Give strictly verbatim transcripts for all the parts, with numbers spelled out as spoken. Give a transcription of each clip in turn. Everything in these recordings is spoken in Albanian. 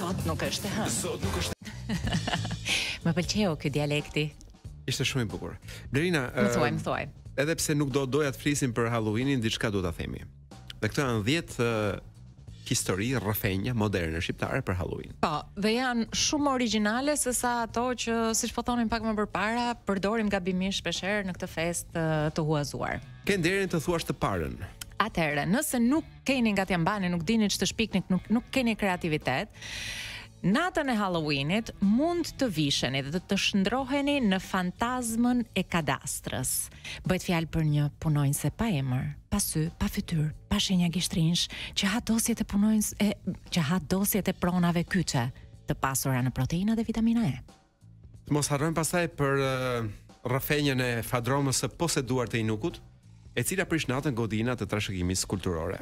Sot nuk është, ha. Sot nuk është. Më pëlqeu ky dialekti. Ishte shumë i bukur. Blerina, Më thuaj, më thuaj. Edhe pse nuk do doja të flisim për Halloweenin, diçka do ta themi. Dhe këto janë dhjetë uh, histori rrëfenja moderne shqiptare për Halloween. Po, dhe janë shumë origjinale se sa ato që, siç po thonin pak më përpara, përdorim gabimisht shpeshherë në këtë festë të huazuar. Ke nderin të thuash të parën. Atëherë, nëse nuk keni nga t'jambani, nuk dini ç'të shpikni, nuk nuk keni kreativitet, natën e Halloweenit mund të visheni dhe të shndroheni në fantazmën e kadastrës. Bëhet fjalë për një punonjëse pa emër, pa sy, pa fytyrë, pa shenja gishtrinsh, që ha dosjet e punonjës e që ha dosjet e pronave kyçe, të pasura në proteina dhe vitamina E. Të mos harrojmë pastaj për uh, rrëfenjën e fadromës së poseduar të Inukut, e cila prish natën godina të trashëgimisë kulturore.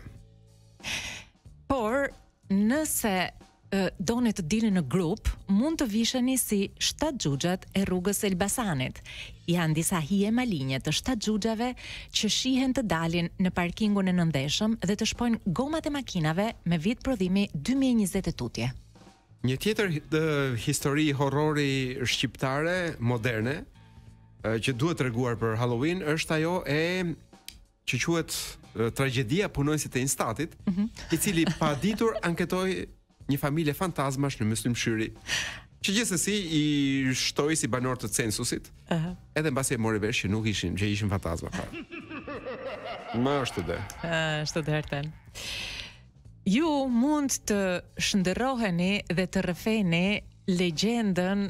Por, nëse doni të dilni në grup, mund të visheni si shtatë xhuxhat e rrugës së Elbasanit. Janë disa hije malinje të shtatë xhuxhave që shihen të dalin në parkingun e Nëndeshëm dhe të shpojnë gomat e makinave me vit prodhimi dy mijë e njëzet e tutje. Një tjetër uh, histori horrori shqiptare moderne uh, që duhet treguar për Halloween është ajo e që quhet uh, tragjedia punonësit të Instatit, mm-hmm. i cili pa ditur anketoi një familje fantazmash në Myslimshyri, që gjithsesi i shtoi si banor të censusit, uh-huh. edhe mbasi e mori vesh që nuk ishin, që ishin fantazma fare. Më është dhe. Uh, është të herten. Ju mund të shndërroheni dhe të rrëfeni legjendën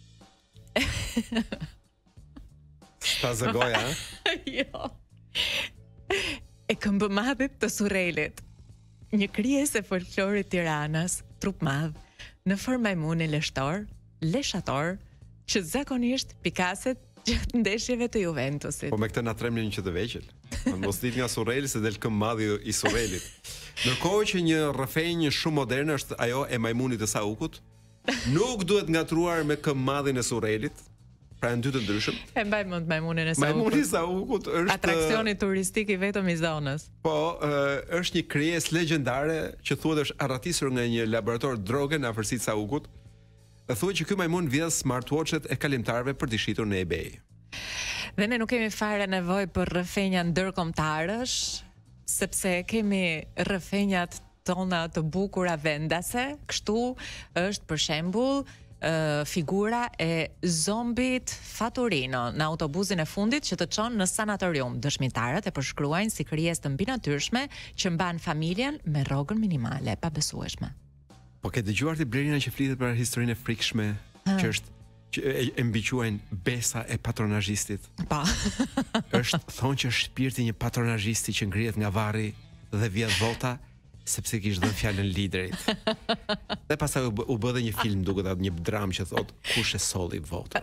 Sta zëgoja, jo. E këmbëmadhit të Surrelit. Një krijesë e folklorit Tiranës, trup madh, në formë majmuni leshtor, leshator, që zakonisht pikaset gjatë ndeshjeve të Juventusit. Po me këtë na tremnin që të veqel. Mos dit nga Surreli se del këmbë madhi i Surrelit. Ndërkohë që një rrëfenjë shumë moderne është ajo e majmunit të Saukut, nuk duhet ngatruar me këmbë madhin e Surrelit. Pra në dy të ndryshëm. E mbaj mend majmunin e Saukut. Majmuni i Saukut është atraksioni turistik i vetëm i zonës. Po, është një krijesë legjendare që thuhet është arratisur nga një laborator droge në afërsitë të Saukut. Dhe thuhet që ky majmun vjedh smartwatchet e kalimtarëve për të shitur në eBay. Dhe ne nuk kemi fare nevojë për rrëfenja ndërkombëtarësh, sepse kemi rrëfenjat tona të bukura vendase, kështu është për shembull Uh, figura e zombit Faturino në autobusin e fundit që të çon në sanatorium. Dëshmitarët e përshkruajnë si krijesë të mbinatyrshme që mban familjen me rrogën minimale pa besueshme. Po ke dëgjuar ti Blerina që flitet për historinë e frikshme ha. Që është që e, e mbiquajnë besa e patronazhistit. Pa. Është thonë që është shpirti një patronazhisti që ngrihet nga varri dhe vjedh vota sepse kishte dhënë fjalën liderit. Dhe pastaj u, u bë dhe një film duket atë një dram që thot kush e solli votën.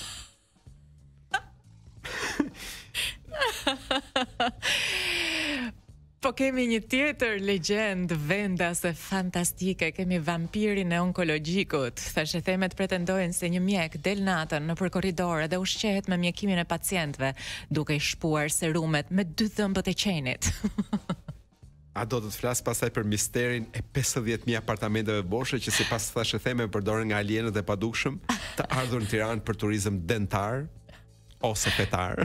Po kemi një tjetër legjend vendase fantastike, kemi vampirin e onkologjikut. Thashë themet pretendojnë se një mjek del natën nëpër korridore dhe ushqehet me mjekimin e pacientëve, duke i shpuar serumet me dy dhëmbët e qenit. A do të të flas pastaj për misterin e pesëdhjetë mijë apartamenteve boshe që sipas thashë theme përdoren nga alienët e padukshëm të ardhur në Tiranë për turizëm dentar ose fetar.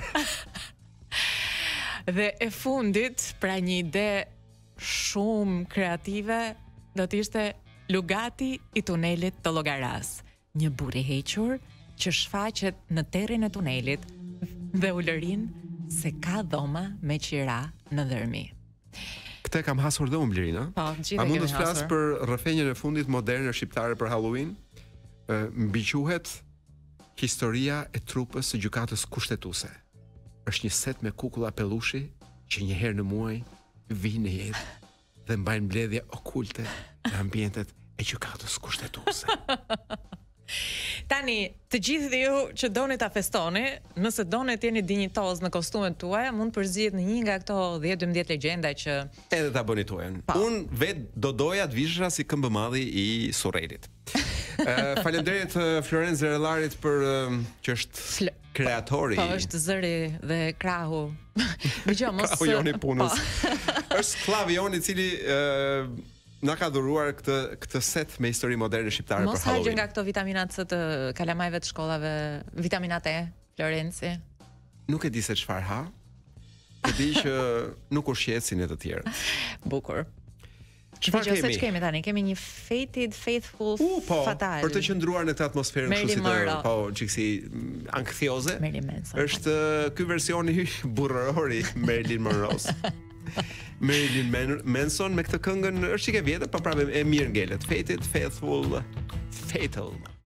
Dhe e fundit, pra një ide shumë kreative, do të ishte lugati i tunelit të Llogaras. Një burr i hequr që shfaqet në terrin e tunelit dhe u lërin se ka dhoma me qira në dërmi. Këtë kam hasur dhe unë Blerina. Po, gjithë a mund të flas hasur. për rrëfenjën e fundit moderne shqiptare për Halloween? Mbiquhet historia e trupës së gjykatës kushtetuese. Është një set me kukulla pellushi që një herë në muaj vinë në jetë dhe mbajnë mbledhje okulte në ambientet e gjykatës kushtetuese. Tani, të gjithë ju që doni ta festoni, nëse doni të jeni dinjitoz në kostumet tuaja, mund përzihet në një nga këto dhjetë dymbëdhjetë legjenda që edhe ta bëni tuajën. Unë vet do doja të vishesha si këmbëmadhi i Surrelit. uh, Faleminderit uh, Florenc Zerellarit për uh, që është Fl kreatori. Po, është zëri dhe krahu. Dgjoj, mos krahu joni punës. Është sklavi joni i cili uh, na ka dhuruar këtë këtë set me histori moderne shqiptare Mos për Halloween. Mos hajë nga këto vitaminat C të kalamajve të shkollave, vitaminat E, Florenci. Nuk e di se çfarë ha. E di që nuk ushqehet si ne të tjerë. Bukur. Çfarë kemi? Çfarë kemi tani? Kemi një fated, faithful, U, po, fatal. për të qëndruar në këtë atmosferë kështu si të, po, çiksi anktioze. Marilyn Manson. Është ky versioni burrëror i Marilyn Monroe. Marilyn Manson me këtë këngën është çike vjetër, po prapë e mirë ngelet. Fated, faithful, fatal.